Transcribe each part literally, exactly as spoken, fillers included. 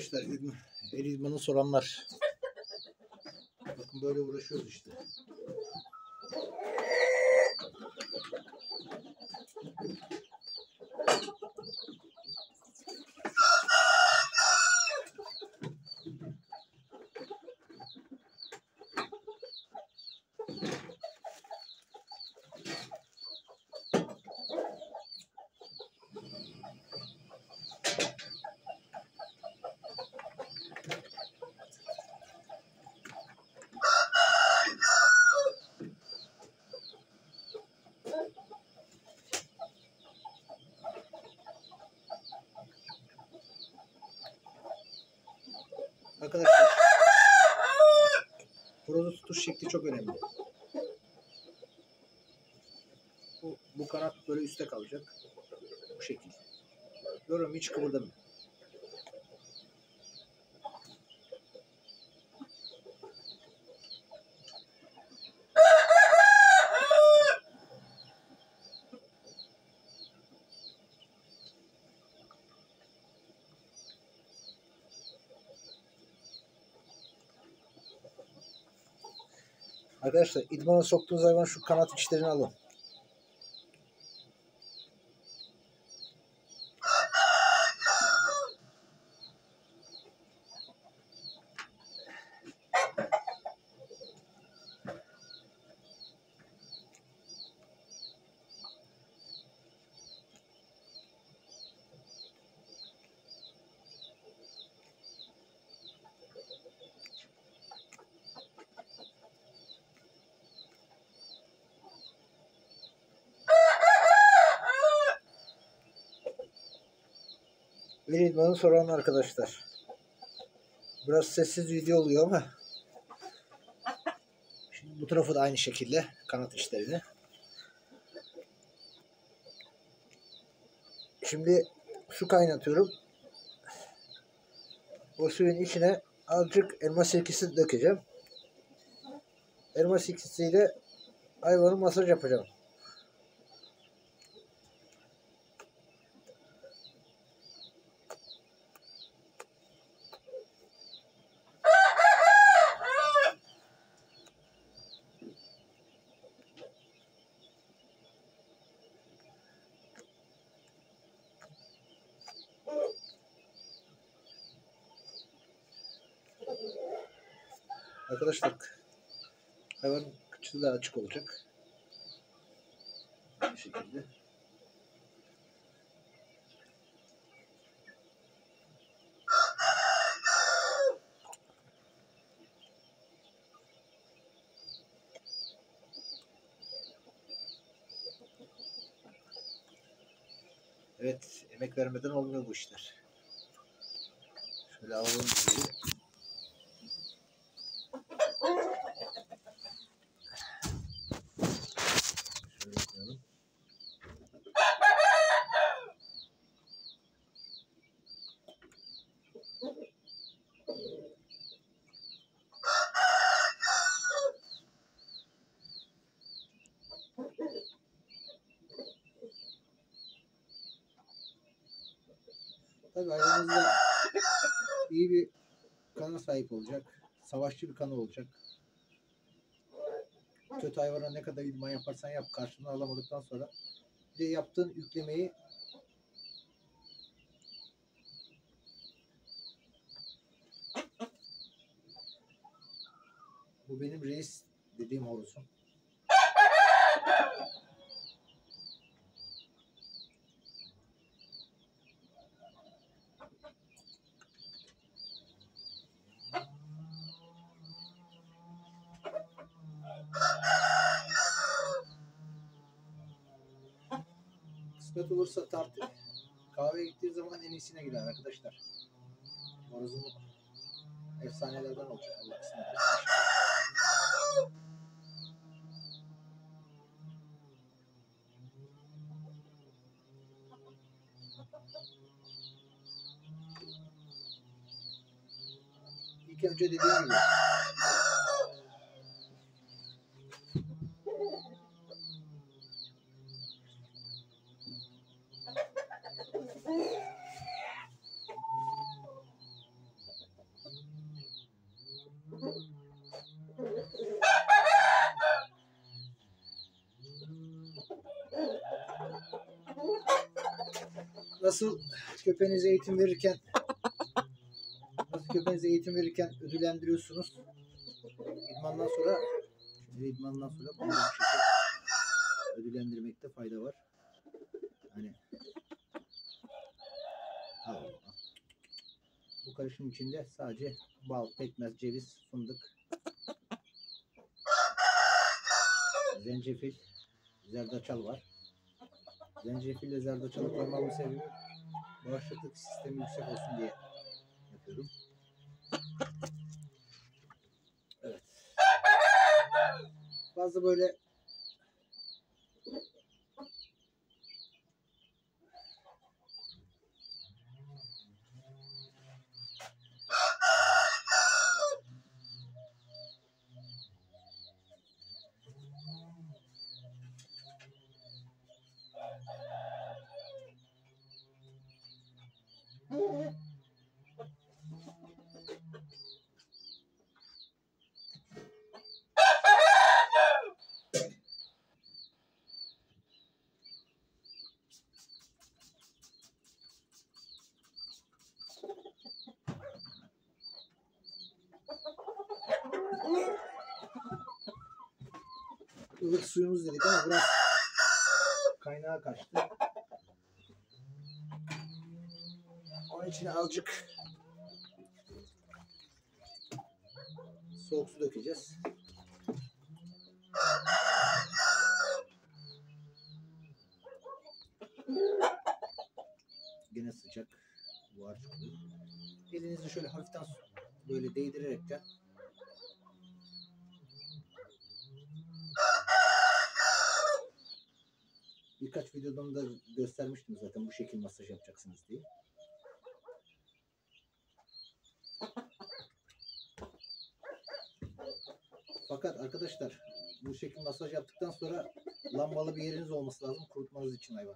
Arkadaşlar el idmanı soranlar. Bakın böyle uğraşıyoruz işte. Arkadaşlar horozu tutuş şekli çok önemli. Bu, bu kanat böyle üstte kalacak. Bu şekilde. Görüyorum hiç kıvırdamıyor. Arkadaşlar idmana soktuğunuz hayvan şu kanat içlerini alın. El idmanı soran arkadaşlar. Biraz sessiz video oluyor ama şimdi bu tarafı da aynı şekilde kanat içlerini. Şimdi su kaynatıyorum. O suyun içine azıcık elma sirkesi dökeceğim. Elma sirkesiyle hayvanı masaj yapacağım. Arkadaşlar hayvanın kıçı da açık olacak. Bu şekilde. Evet, emek vermeden olmuyor bu işler. Şöyle alalım diye. Şöyle koyalım. Tabii hayvanınızda iyi bir kana sahip olacak. Savaşçı bir kanı olacak. Kötü hayvana ne kadar idman yaparsan yap, karşılığını alamadıktan sonra bir de yaptığın yüklemeyi bu benim reis dediğim horozum. Kısmet olursa tartı kahveye gittiği zaman en iyisine gider arkadaşlar. Horozum efsanelerden olacak. Allah kısmet etsin. İlk önce dediğim gibi Nasıl köpeğinize eğitim verirken nasıl köpeğinize eğitim verirken ödüllendiriyorsunuz. İdmandan sonra şimdi idmandan sonra bunu bu şekilde ödüllendirmekte fayda var. Hani Allah. Bu karışım içinde sadece bal, pekmez, ceviz, fındık, zencefil, zerdeçal var. Zencefille zerdeçalı koymamın sebebi bağışıklık sistemi yüksek olsun diye yapıyorum. Evet. Fazla böyle ılık suyumuz dedik ama biraz kaynağa kaçtı. Onun içine azıcık soğuk su dökeceğiz. Gene sıcak. Buhar çıkıyor. Elinizi şöyle hafiften böyle değdirerekten birkaç videodan da göstermiştim zaten bu şekil masaj yapacaksınız diye. Fakat arkadaşlar bu şekil masaj yaptıktan sonra lambalı bir yeriniz olması lazım kurutmanız için hayvanı.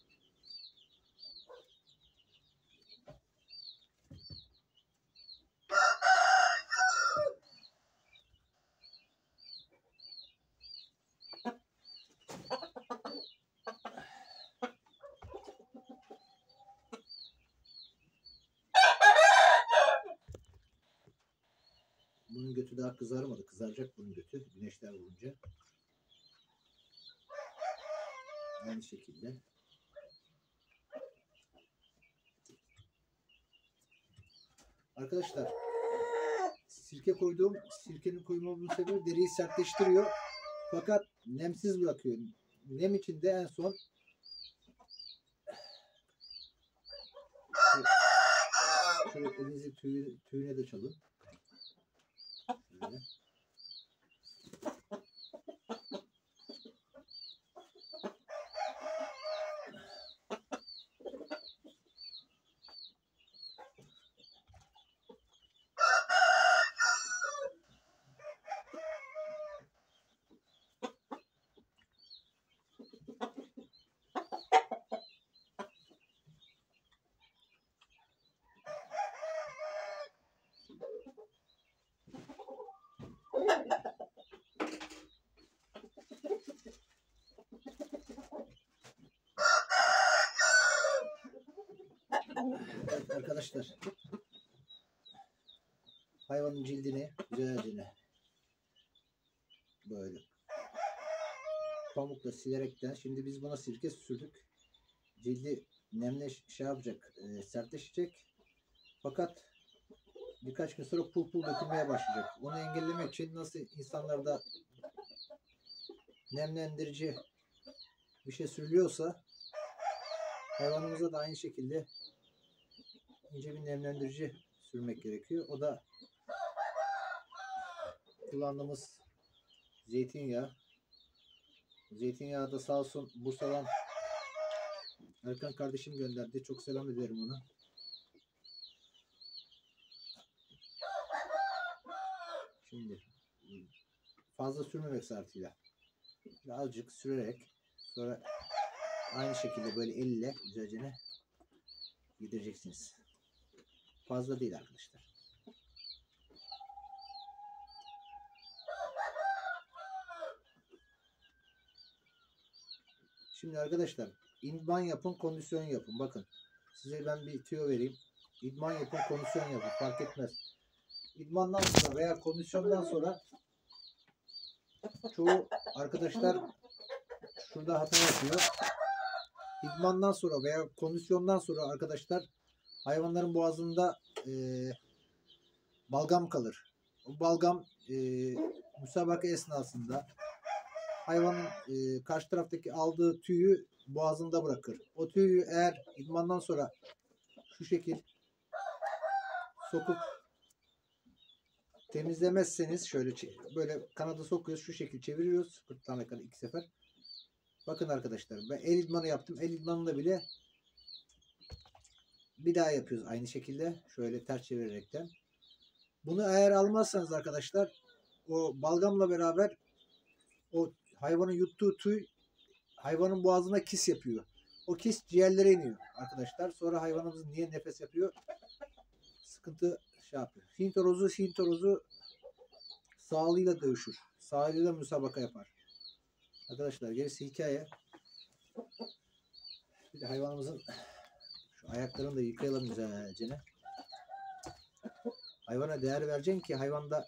Bunun götü daha kızarmadı. Kızaracak bunun götü. Güneşler vurunca. Aynı şekilde. Arkadaşlar sirke koyduğum sirkenin koymamın sebebi deriyi sertleştiriyor. Fakat nemsiz bırakıyor. Nem içinde en son şöyle elinizi tüy, tüyüne de çalın. Böyle. Evet arkadaşlar, hayvanın cildini güzelce böyle pamukla silerekten, şimdi biz buna sirke sürdük, cildi nemle şey yapacak, e, sertleşecek, fakat birkaç gün sonra pul pul dökülmeye başlayacak. Onu engellemek için nasıl insanlarda nemlendirici bir şey sürülüyorsa hayvanımıza da aynı şekilde ince bir nemlendirici sürmek gerekiyor. O da kullandığımız zeytinyağı. Zeytinyağı da sağ olsun Bursa'dan Erkan kardeşim gönderdi. Çok selam ederim ona. Şimdi fazla sürmemek şartıyla birazcık sürerek sonra aynı şekilde böyle elle güzelce yedireceksiniz. Fazla değil arkadaşlar. Şimdi arkadaşlar idman yapın, kondisyon yapın. Bakın size ben bir tüyo vereyim. İdman yapın, kondisyon yapın. Fark etmez. İdmandan sonra veya kondisyondan sonra çoğu arkadaşlar şurada hata yapıyor. İdmandan sonra veya kondisyondan sonra arkadaşlar hayvanların boğazında e, balgam kalır. O balgam e, müsabaka esnasında hayvanın e, karşı taraftaki aldığı tüyü boğazında bırakır. O tüyü eğer idmandan sonra şu şekil sokup temizlemezseniz, şöyle böyle kanada sokuyoruz, şu şekil çeviriyoruz gırtlağına kadar iki sefer. Bakın arkadaşlar, ben el idmanı yaptım. El idmanında bile bir daha yapıyoruz aynı şekilde. Şöyle ters çevirerekten. Bunu eğer almazsanız arkadaşlar, o balgamla beraber o hayvanın yuttuğu tüy hayvanın boğazına kis yapıyor. O kis ciğerlere iniyor arkadaşlar. Sonra hayvanımız niye nefes yapıyor? Sıkıntı şey yapıyor. Hint horozu, Hint horozu sağlığıyla dövüşür. Sağlığıyla müsabaka yapar. Arkadaşlar gerisi hikaye. Bir de hayvanımızın şu ayaklarını da yıkayalım güzelce. Hayvana değer vereceksin ki hayvanda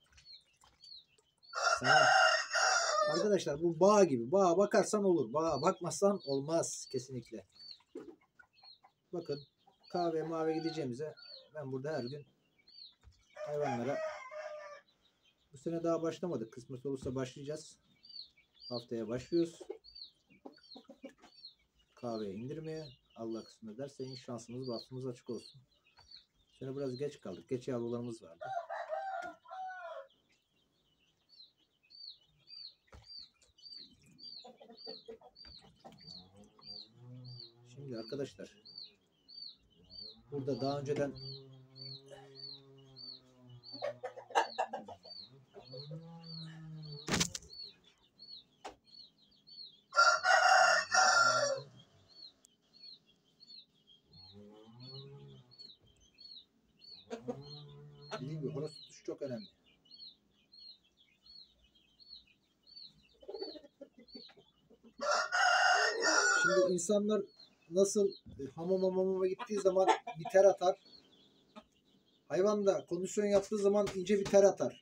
sana, arkadaşlar bu bağ gibi. Bağa bakarsan olur. Bağa bakmazsan olmaz kesinlikle. Bakın kahve mavi gideceğimize ben burada her gün hayvanlara, bu sene daha başlamadık. Kısmet olursa başlayacağız. Haftaya başlıyoruz. Kahveye indirmeye. Allah kısmet ederse şansımız bahtımız açık olsun. Bu sene biraz geç kaldık. Geç yavrularımız vardı. Şimdi arkadaşlar burada daha önceden dediğim gibi horoz tutuşu çok önemli. Şimdi insanlar nasıl hamama mamama gittiği zaman bir ter atar. Hayvan da kondisyon yaptığı zaman ince bir ter atar.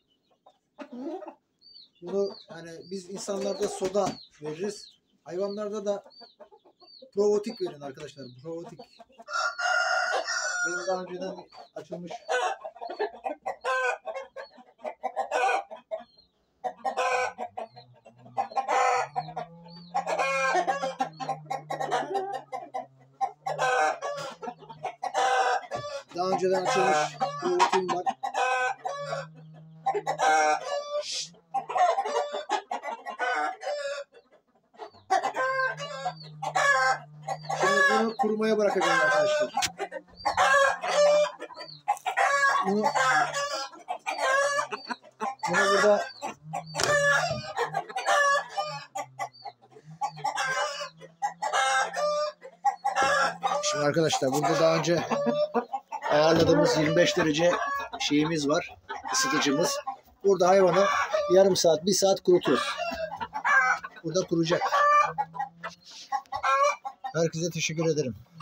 Bunu hani biz insanlarda soda veririz. Hayvanlarda da provotik verin arkadaşlar. Provotik. Benim daha önceden açılmış daha önceden açılmış provotiğim var. Şşt. Şimdi bunu kurumaya bırakacağım arkadaşlar. Bunu, bunu burada şimdi arkadaşlar burada daha önce ayarladığımız yirmi beş derece şeyimiz var, ısıtıcımız. Burada hayvanı yarım saat, bir saat kurutuyoruz. Burada kuracak. Herkese teşekkür ederim.